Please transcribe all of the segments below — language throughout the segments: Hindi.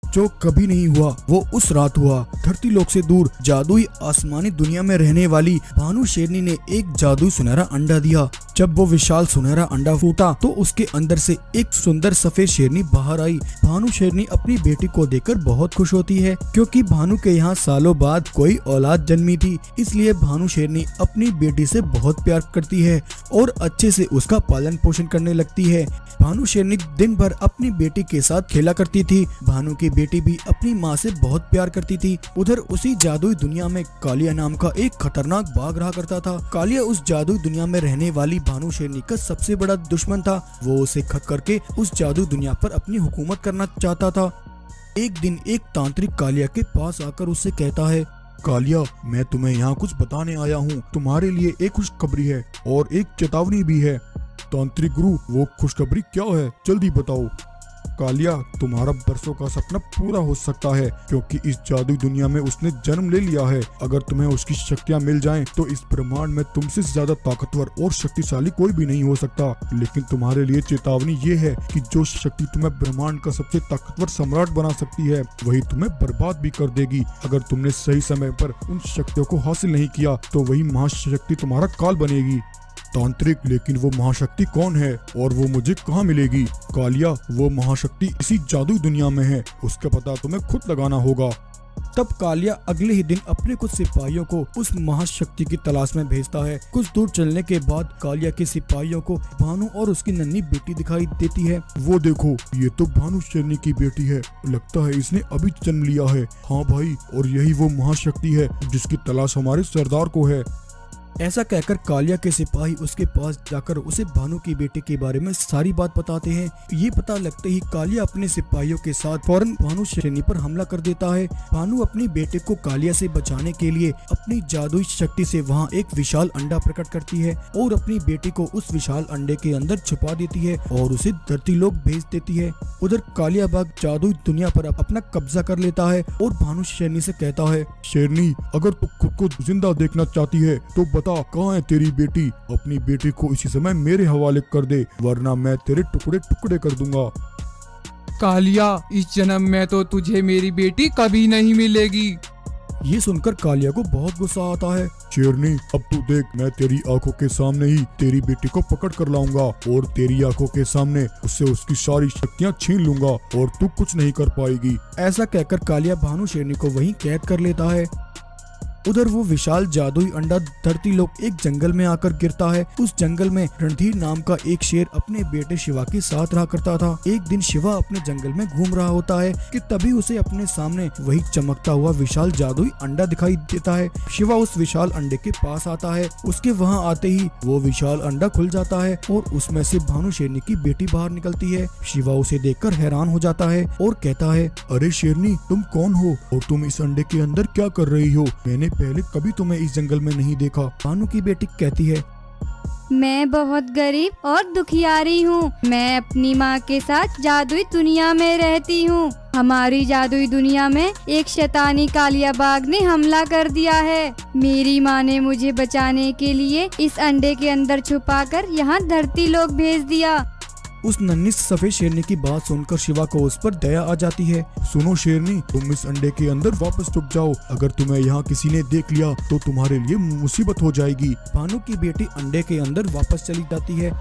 जो कभी नहीं हुआ वो उस रात हुआ। धरती लोक से दूर जादुई आसमानी दुनिया में रहने वाली भानु शेरनी ने एक जादुई सुनहरा अंडा दिया। जब वो विशाल सुनहरा अंडा फूटा तो उसके अंदर से एक सुंदर सफेद शेरनी बाहर आई। भानु शेरनी अपनी बेटी को देखकर बहुत खुश होती है, क्योंकि भानु के यहाँ सालों बाद कोई औलाद जन्मी थी। इसलिए भानु शेरनी अपनी बेटी से बहुत प्यार करती है और अच्छे से उसका पालन पोषण करने लगती है। भानु शेरनी दिन भर अपनी बेटी के साथ खेला करती थी। भानु की बेटी भी अपनी माँ से बहुत प्यार करती थी। उधर उसी जादुई दुनिया में कालिया नाम का एक खतरनाक बाघ रहा करता था। कालिया उस जादुई दुनिया में रहने वाली भानु शेरनी का सबसे बड़ा दुश्मन था। वो उसे खत्म करके उस जादुई दुनिया पर अपनी हुकूमत करना चाहता था। एक दिन एक तांत्रिक कालिया के पास आकर उससे कहता है, कालिया, मैं तुम्हें यहाँ कुछ बताने आया हूँ। तुम्हारे लिए एक खुशखबरी है और एक चेतावनी भी है। तांत्रिक गुरु, वो खुशखबरी क्या है, जल्दी बताओ। कालिया, तुम्हारा बरसों का सपना पूरा हो सकता है, क्योंकि इस जादुई दुनिया में उसने जन्म ले लिया है। अगर तुम्हें उसकी शक्तियाँ मिल जाएं, तो इस ब्रह्मांड में तुमसे ज्यादा ताकतवर और शक्तिशाली कोई भी नहीं हो सकता। लेकिन तुम्हारे लिए चेतावनी ये है कि जो शक्ति तुम्हें ब्रह्मांड का सबसे ताकतवर सम्राट बना सकती है, वही तुम्हें बर्बाद भी कर देगी। अगर तुमने सही समय पर उन शक्तियों को हासिल नहीं किया, तो वही महाशक्ति तुम्हारा काल बनेगी। तांत्रिक, लेकिन वो महाशक्ति कौन है और वो मुझे कहाँ मिलेगी? कालिया, वो महाशक्ति इसी जादुई दुनिया में है, उसका पता तुम्हें खुद लगाना होगा। तब कालिया अगले ही दिन अपने कुछ सिपाहियों को उस महाशक्ति की तलाश में भेजता है। कुछ दूर चलने के बाद कालिया के सिपाहियों को भानु और उसकी नन्ही बेटी दिखाई देती है। वो देखो, ये तो भानु शेरनी की बेटी है। लगता है इसने अभी जन्म लिया है। हाँ भाई, और यही वो महाशक्ति है जिसकी तलाश हमारे सरदार को है। ऐसा कहकर कालिया के सिपाही उसके पास जाकर उसे भानु की बेटी के बारे में सारी बात बताते हैं। ये पता लगते ही कालिया अपने सिपाहियों के साथ फौरन भानु शेरनी पर हमला कर देता है। भानु अपनी बेटे को कालिया से बचाने के लिए अपनी जादुई शक्ति से वहाँ एक विशाल अंडा प्रकट करती है और अपनी बेटी को उस विशाल अंडे के अंदर छुपा देती है और उसे धरती लोक भेज देती है। उधर कालिया बाघ जादुई दुनिया पर अपना कब्जा कर लेता है और भानु शेरनी से कहता है, शेरनी, अगर तू खुद को जिंदा देखना चाहती है तो कहाँ है तेरी बेटी? अपनी बेटी को इसी समय मेरे हवाले कर दे, वरना मैं तेरे टुकड़े टुकड़े कर दूंगा। कालिया, इस जन्म में तो तुझे मेरी बेटी कभी नहीं मिलेगी। ये सुनकर कालिया को बहुत गुस्सा आता है। शेरनी, अब तू देख, मैं तेरी आंखों के सामने ही तेरी बेटी को पकड़ कर लाऊंगा और तेरी आंखों के सामने उससे उसकी सारी शक्तियाँ छीन लूंगा और तू कुछ नहीं कर पाएगी। ऐसा कहकर कालिया भानु शेरनी को वहीं कैद कर लेता है। उधर वो विशाल जादुई अंडा धरती लोक एक जंगल में आकर गिरता है। उस जंगल में रणधीर नाम का एक शेर अपने बेटे शिवा के साथ रहा करता था। एक दिन शिवा अपने जंगल में घूम रहा होता है कि तभी उसे अपने सामने वही चमकता हुआ विशाल जादुई अंडा दिखाई देता है। शिवा उस विशाल अंडे के पास आता है। उसके वहाँ आते ही वो विशाल अंडा खुल जाता है और उसमें से भानु शेरनी की बेटी बाहर निकलती है। शिवा उसे देखकर हैरान हो जाता है और कहता है, अरे शेरनी, तुम कौन हो और तुम इस अंडे के अंदर क्या कर रही हो? मैंने पहले कभी तुम्हें इस जंगल में नहीं देखा। भानु की बेटी कहती है, मैं बहुत गरीब और दुखियारी हूँ। मैं अपनी माँ के साथ जादुई दुनिया में रहती हूँ। हमारी जादुई दुनिया में एक शैतानी कालिया बाघ ने हमला कर दिया है। मेरी माँ ने मुझे बचाने के लिए इस अंडे के अंदर छुपाकर यहाँ धरती लोक भेज दिया। उस नन्ही सफेद शेरनी की बात सुनकर शिवा को उस पर दया आ जाती है। सुनो शेरनी, तुम इस अंडे के अंदर वापस छुप जाओ। अगर तुम्हें यहाँ किसी ने देख लिया तो तुम्हारे लिए मुसीबत हो जाएगी। भानु की बेटी अंडे के अंदर वापस चली जाती है।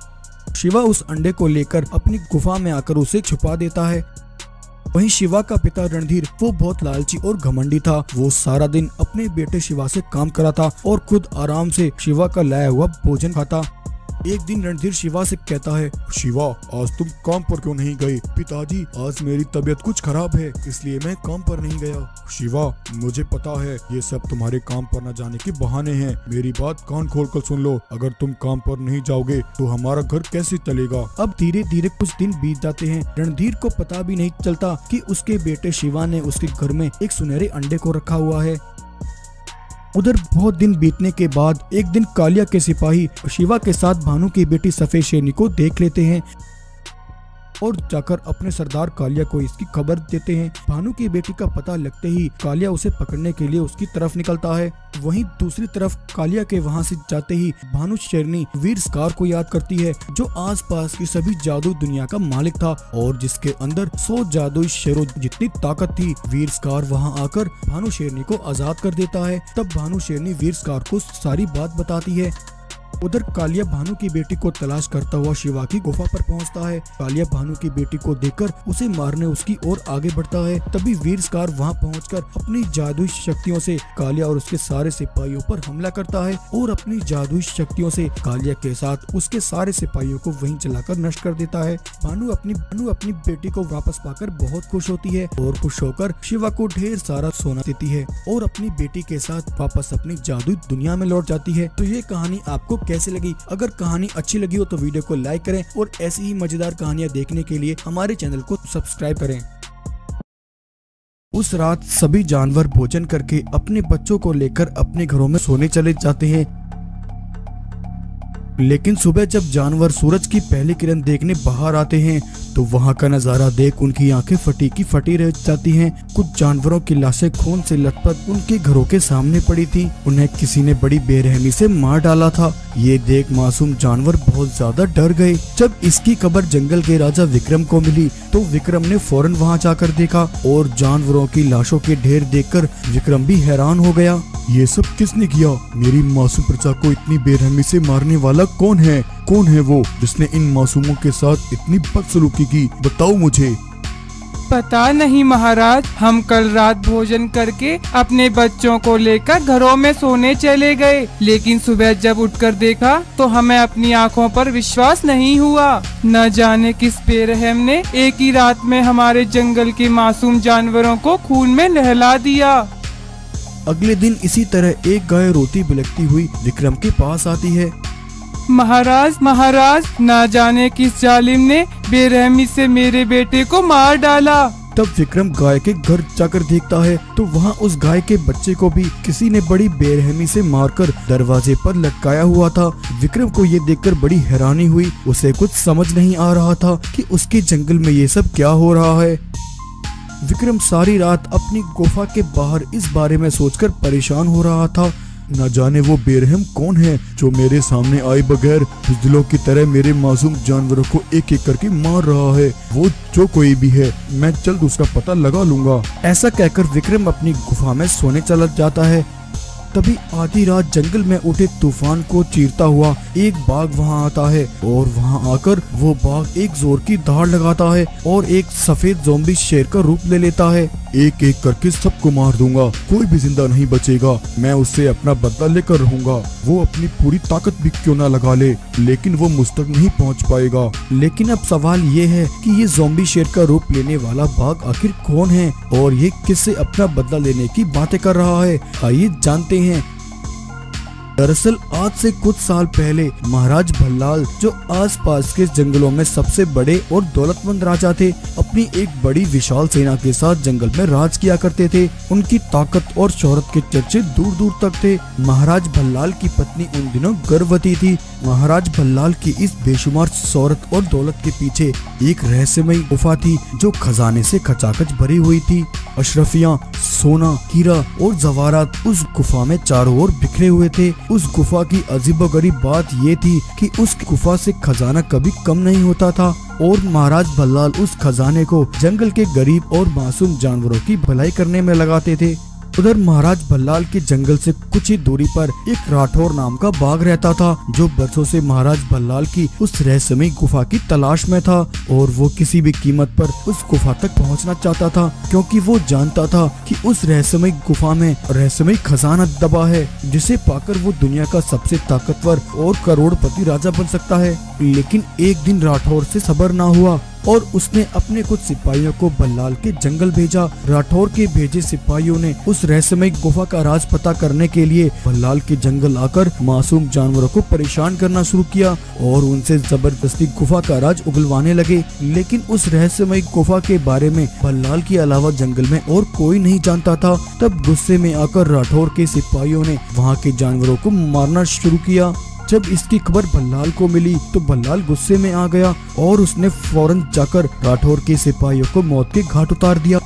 शिवा उस अंडे को लेकर अपनी गुफा में आकर उसे छुपा देता है। वहीं शिवा का पिता रणधीर, वो बहुत लालची और घमंडी था। वो सारा दिन अपने बेटे शिवा से काम करा था और खुद आराम से शिवा का लाया हुआ भोजन खाता। एक दिन रणधीर शिवा से कहता है, शिवा, आज तुम काम पर क्यों नहीं गए? पिताजी, आज मेरी तबीयत कुछ खराब है, इसलिए मैं काम पर नहीं गया। शिवा, मुझे पता है ये सब तुम्हारे काम पर न जाने के बहाने हैं। मेरी बात कान खोलकर सुन लो। अगर तुम काम पर नहीं जाओगे तो हमारा घर कैसे चलेगा? अब धीरे धीरे कुछ दिन बीत जाते हैं। रणधीर को पता भी नहीं चलता कि उसके बेटे शिवा ने उसके घर में एक सुनहरे अंडे को रखा हुआ है। उधर बहुत दिन बीतने के बाद एक दिन कालिया के सिपाही शिवा के साथ भानु की बेटी सफेद शेरनी को देख लेते हैं। और जाकर अपने सरदार कालिया को इसकी खबर देते हैं। भानु की बेटी का पता लगते ही कालिया उसे पकड़ने के लिए उसकी तरफ निकलता है। वहीं दूसरी तरफ कालिया के वहां से जाते ही भानु शेरनी वीर स्कार को याद करती है, जो आसपास की सभी जादू दुनिया का मालिक था और जिसके अंदर 100 जादुई शेरों जितनी ताकत थी। वीर स्कार वहां आकर भानु शेरनी को आजाद कर देता है। तब भानु शेरनी वीर स्कार को सारी बात बताती है। उधर कालिया भानु की बेटी को तलाश करता हुआ शिवा की गुफा पर पहुंचता है। कालिया भानु की बेटी को देखकर उसे मारने उसकी ओर आगे बढ़ता है। तभी वीर स्कार वहां पहुंचकर अपनी जादुई शक्तियों से कालिया और उसके सारे सिपाहियों पर हमला करता है और अपनी जादुई शक्तियों से कालिया के साथ उसके सारे सिपाहियों को वहीं जलाकर नष्ट कर देता है। भानु अपनी बेटी को वापस पाकर बहुत खुश होती है और खुश होकर शिवा को ढेर सारा सोना देती है और अपनी बेटी के साथ वापस अपनी जादुई दुनिया में लौट जाती है। तो ये कहानी आपको कैसे लगी? अगर कहानी अच्छी लगी हो तो वीडियो को लाइक करें और ऐसी ही मजेदार कहानियां देखने के लिए हमारे चैनल को सब्सक्राइब करें। उस रात सभी जानवर भोजन करके अपने बच्चों को लेकर अपने घरों में सोने चले जाते हैं। लेकिन सुबह जब जानवर सूरज की पहली किरण देखने बाहर आते हैं तो वहां का नजारा देख उनकी आंखें फटी की फटी रह जाती हैं। कुछ जानवरों की लाशें खून से लथपथ उनके घरों के सामने पड़ी थी। उन्हें किसी ने बड़ी बेरहमी से मार डाला था। ये देख मासूम जानवर बहुत ज्यादा डर गए। जब इसकी खबर जंगल के राजा विक्रम को मिली तो विक्रम ने फौरन वहां जाकर देखा और जानवरों की लाशों के ढेर देखकर विक्रम भी हैरान हो गया। ये सब किसने किया? मेरी मासूम प्रजा को इतनी बेरहमी से मारने वाला कौन है? कौन है वो जिसने इन मासूमों के साथ इतनी बदसलूकी की? बताओ मुझे। पता नहीं महाराज, हम कल रात भोजन करके अपने बच्चों को लेकर घरों में सोने चले गए, लेकिन सुबह जब उठकर देखा तो हमें अपनी आंखों पर विश्वास नहीं हुआ। न जाने किस बेरहम ने एक ही रात में हमारे जंगल के मासूम जानवरों को खून में नहला दिया। अगले दिन इसी तरह एक गाय रोती बिलखती हुई विक्रम के पास आती है। महाराज, न जाने किस जालिम ने बेरहमी से मेरे बेटे को मार डाला। तब विक्रम गाय के घर जाकर देखता है तो वहाँ उस गाय के बच्चे को भी किसी ने बड़ी बेरहमी से मारकर दरवाजे पर लटकाया हुआ था। विक्रम को ये देखकर बड़ी हैरानी हुई। उसे कुछ समझ नहीं आ रहा था कि उसके जंगल में ये सब क्या हो रहा है। विक्रम सारी रात अपनी गुफा के बाहर इस बारे में सोचकर परेशान हो रहा था। न जाने वो बेरहम कौन है जो मेरे सामने आए बगैर बुज़दिलों की तरह मेरे मासूम जानवरों को एक एक करके मार रहा है। वो जो कोई भी है, मैं जल्द उसका पता लगा लूंगा। ऐसा कहकर विक्रम अपनी गुफा में सोने चला जाता है। तभी आधी रात जंगल में उठे तूफान को चीरता हुआ एक बाघ वहां आता है और वहां आकर वो बाघ एक जोर की दहाड़ लगाता है और एक सफेद ज़ॉम्बी शेर का रूप ले लेता है। एक एक करके सबको मार दूंगा, कोई भी जिंदा नहीं बचेगा। मैं उससे अपना बदला लेकर रहूंगा। वो अपनी पूरी ताकत भी क्यों ना लगा ले, लेकिन वो मुझ तक नहीं पहुंच पाएगा। लेकिन अब सवाल ये है कि ये ज़ॉम्बी शेर का रूप लेने वाला बाघ आखिर कौन है और ये किससे अपना बदला लेने की बातें कर रहा है? आइए जानते हैं। दरअसल आज से कुछ साल पहले महाराज भल्लाल, जो आसपास के जंगलों में सबसे बड़े और दौलतमंद राजा थे, अपनी एक बड़ी विशाल सेना के साथ जंगल में राज किया करते थे। उनकी ताकत और शोहरत के चर्चे दूर दूर तक थे। महाराज भल्लाल की पत्नी उन दिनों गर्भवती थी। महाराज भल्लाल की इस बेशुमार शोहरत और दौलत के पीछे एक रहस्यमयी गुफा थी जो खजाने से खचाखच भरी हुई थी। अशरफियां, सोना, हीरा और जवाहरात उस गुफा में चारों ओर बिखरे हुए थे। उस गुफा की अजीबोगरीब बात ये थी कि उस गुफा से खजाना कभी कम नहीं होता था और महाराज भल्लाल उस खजाने को जंगल के गरीब और मासूम जानवरों की भलाई करने में लगाते थे। उधर महाराज भल्लाल के जंगल से कुछ ही दूरी पर एक राठौर नाम का बाघ रहता था, जो बरसों से महाराज भल्लाल की उस रहस्यमयी गुफा की तलाश में था और वो किसी भी कीमत पर उस गुफा तक पहुंचना चाहता था, क्योंकि वो जानता था कि उस रहस्यमयी गुफा में रहस्यमयी खजाना दबा है, जिसे पाकर वो दुनिया का सबसे ताकतवर और करोड़पति राजा बन सकता है। लेकिन एक दिन राठौर से सब्र ना हुआ और उसने अपने कुछ सिपाहियों को भल्लाल के जंगल भेजा। राठौर के भेजे सिपाहियों ने उस रहस्यमयी गुफा का राज पता करने के लिए भल्लाल के जंगल आकर मासूम जानवरों को परेशान करना शुरू किया और उनसे जबरदस्ती गुफा का राज उगलवाने लगे। लेकिन उस रहस्यमयी गुफा के बारे में भल्लाल के अलावा जंगल में और कोई नहीं जानता था। तब गुस्से में आकर राठौर के सिपाहियों ने वहाँ के जानवरों को मारना शुरू किया। जब इसकी खबर भल्लाल को मिली तो भल्लाल गुस्से में आ गया और उसने फौरन जाकर राठौर के सिपाहियों को मौत के घाट उतार दिया।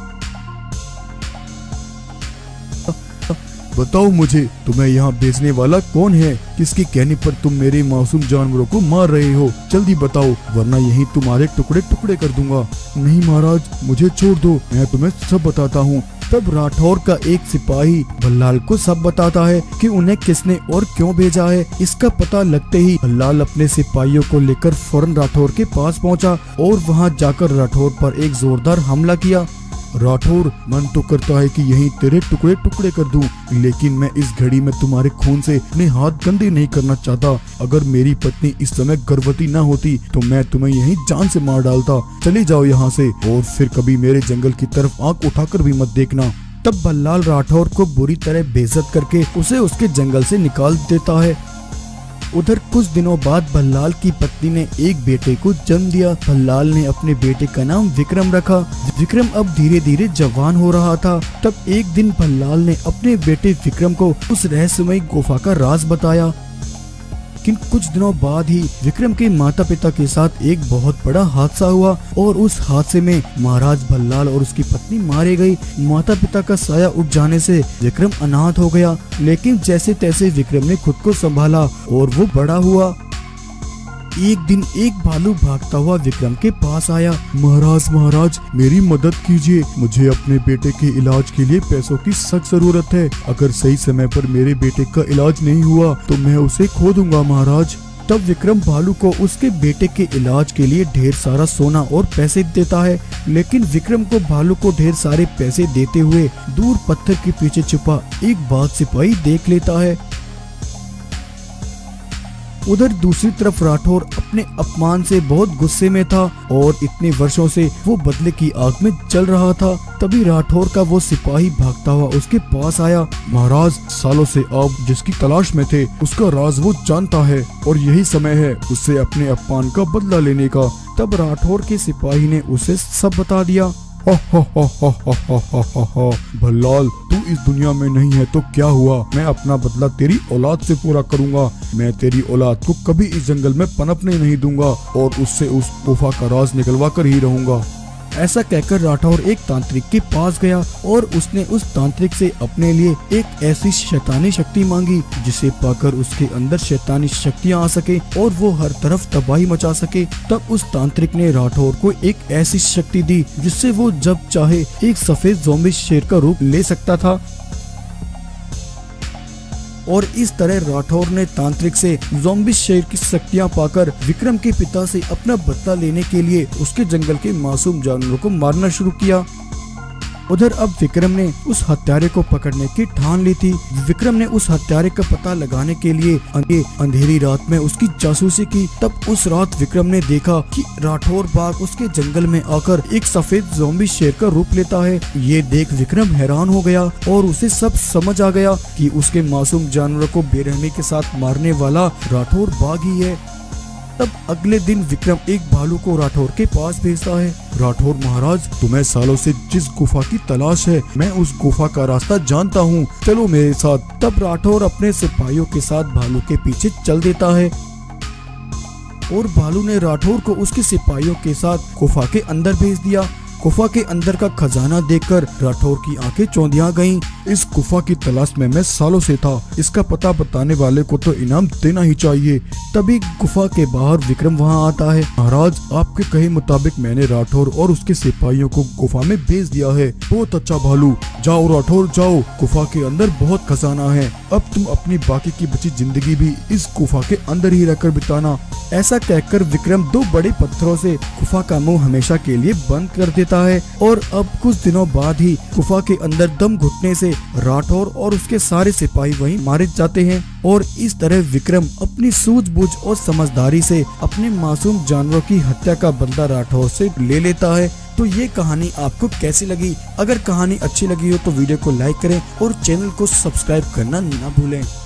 बताओ मुझे, तुम्हें यहाँ भेजने वाला कौन है? किसके कहने पर तुम मेरे मासूम जानवरों को मार रहे हो? जल्दी बताओ, वरना यही तुम्हारे टुकड़े टुकड़े कर दूंगा। नहीं महाराज, मुझे छोड़ दो, मैं तुम्हें सब बताता हूँ। तब राठौर का एक सिपाही भल्लाल को सब बताता है कि उन्हें किसने और क्यों भेजा है। इसका पता लगते ही भल्लाल अपने सिपाहियों को लेकर फौरन राठौर के पास पहुंचा और वहां जाकर राठौर पर एक जोरदार हमला किया। राठौर, मन तो करता है कि यहीं तेरे टुकड़े टुकड़े कर दूं, लेकिन मैं इस घड़ी में तुम्हारे खून से अपने हाथ गंदे नहीं करना चाहता। अगर मेरी पत्नी इस समय गर्भवती न होती तो मैं तुम्हें यहीं जान से मार डालता। चले जाओ यहाँ से और फिर कभी मेरे जंगल की तरफ आंख उठाकर भी मत देखना। तब भल्लाल राठौर को बुरी तरह बेइज्जत करके उसे उसके जंगल से निकाल देता है। उधर कुछ दिनों बाद भल्लाल की पत्नी ने एक बेटे को जन्म दिया। भल्लाल ने अपने बेटे का नाम विक्रम रखा। विक्रम अब धीरे धीरे जवान हो रहा था। तब एक दिन भल्लाल ने अपने बेटे विक्रम को उस रहस्यमयी गुफा का राज बताया। लेकिन कुछ दिनों बाद ही विक्रम के माता पिता के साथ एक बहुत बड़ा हादसा हुआ और उस हादसे में महाराज भल्लाल और उसकी पत्नी मारे गई। माता पिता का साया उठ जाने से विक्रम अनाथ हो गया, लेकिन जैसे तैसे विक्रम ने खुद को संभाला और वो बड़ा हुआ। एक दिन एक भालू भागता हुआ विक्रम के पास आया। महाराज, मेरी मदद कीजिए, मुझे अपने बेटे के इलाज के लिए पैसों की सख्त जरूरत है। अगर सही समय पर मेरे बेटे का इलाज नहीं हुआ तो मैं उसे खो दूंगा महाराज। तब विक्रम भालू को उसके बेटे के इलाज के लिए ढेर सारा सोना और पैसे देता है, लेकिन विक्रम को भालू को ढेर सारे पैसे देते हुए दूर पत्थर के पीछे छुपा एक बाघ सिपाही देख लेता है। उधर दूसरी तरफ राठौर अपने अपमान से बहुत गुस्से में था और इतने वर्षों से वो बदले की आग में जल रहा था। तभी राठौर का वो सिपाही भागता हुआ उसके पास आया। महाराज, सालों से आप जिसकी तलाश में थे उसका राज वो जानता है और यही समय है उससे अपने अपमान का बदला लेने का। तब राठौर के सिपाही ने उसे सब बता दिया। भल्लाल, तू इस दुनिया में नहीं है तो क्या हुआ? मैं अपना बदला तेरी औलाद से पूरा करूंगा। मैं तेरी औलाद को कभी इस जंगल में पनपने नहीं दूंगा और उससे उस गुफा का राज निकलवा कर ही रहूंगा। ऐसा कहकर राठौर एक तांत्रिक के पास गया और उसने उस तांत्रिक से अपने लिए एक ऐसी शैतानी शक्ति मांगी जिसे पाकर उसके अंदर शैतानी शक्तियां आ सके और वो हर तरफ तबाही मचा सके। तब उस तांत्रिक ने राठौर को एक ऐसी शक्ति दी जिससे वो जब चाहे एक सफेद ज़ॉम्बी शेर का रूप ले सकता था। और इस तरह राठौर ने तांत्रिक से ज़ॉम्बी शेर की शक्तियां पाकर विक्रम के पिता से अपना बदला लेने के लिए उसके जंगल के मासूम जानवरों को मारना शुरू किया। उधर अब विक्रम ने उस हत्यारे को पकड़ने की ठान ली थी। विक्रम ने उस हत्यारे का पता लगाने के लिए अंधेरी रात में उसकी जासूसी की। तब उस रात विक्रम ने देखा कि राठौर बाघ उसके जंगल में आकर एक सफेद ज़ॉम्बी शेर का रूप लेता है। ये देख विक्रम हैरान हो गया और उसे सब समझ आ गया कि उसके मासूम जानवरों को बेरहमी के साथ मारने वाला राठौर बाघ ही है। तब अगले दिन विक्रम एक भालू को राठौर के पास भेजता है। राठौर महाराज, तुम्हें सालों से जिस गुफा की तलाश है, मैं उस गुफा का रास्ता जानता हूँ, चलो मेरे साथ। तब राठौर अपने सिपाहियों के साथ भालू के पीछे चल देता है और भालू ने राठौर को उसके सिपाहियों के साथ गुफा के अंदर भेज दिया। गुफा के अंदर का खजाना देखकर राठौर की आंखें चौंधिया गईं। इस गुफा की तलाश में मैं सालों से था, इसका पता बताने वाले को तो इनाम देना ही चाहिए। तभी गुफा के बाहर विक्रम वहां आता है। महाराज, आपके कहे मुताबिक मैंने राठौर और उसके सिपाहियों को गुफा में भेज दिया है। बहुत अच्छा भालू, जाओ राठौर जाओ, गुफा के अंदर बहुत खजाना है। अब तुम अपनी बाकी की बची जिंदगी भी इस गुफा के अंदर ही रहकर बिताना। ऐसा कहकर विक्रम दो बड़े पत्थरों से गुफा का मुंह हमेशा के लिए बंद कर देता है और अब कुछ दिनों बाद ही गुफा के अंदर दम घुटने से राठौर और उसके सारे सिपाही वहीं मारे जाते हैं। और इस तरह विक्रम अपनी सूझबूझ और समझदारी से अपने मासूम जानवरों की हत्या का बदला राठौर से ले लेता है। तो ये कहानी आपको कैसी लगी? अगर कहानी अच्छी लगी हो तो वीडियो को लाइक करें और चैनल को सब्सक्राइब करना ना भूलें।